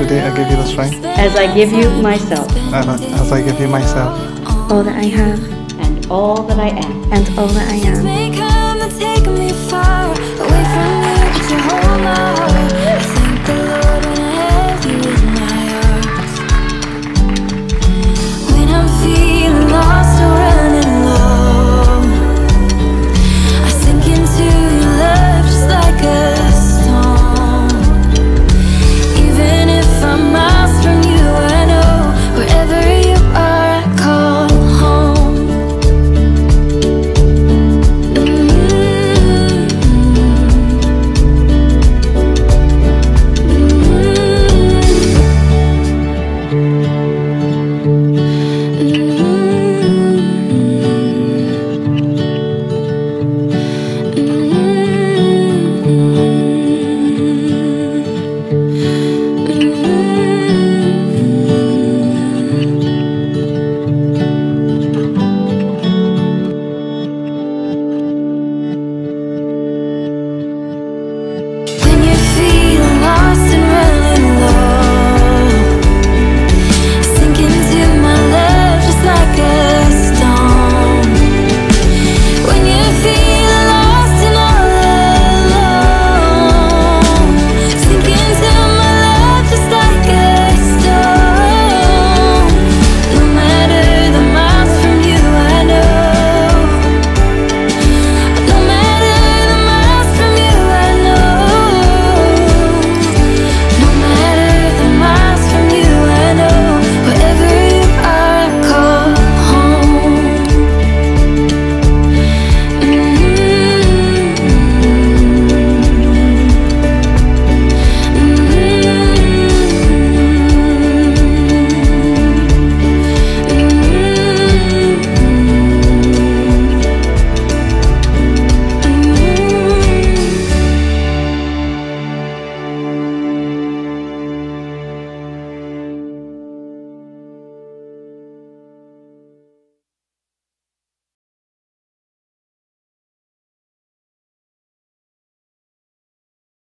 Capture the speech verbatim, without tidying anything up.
day I give you the strength. As I give you myself. As I, as I give you myself. All that I have. And all that I am. And all that I am. May come and take me far away from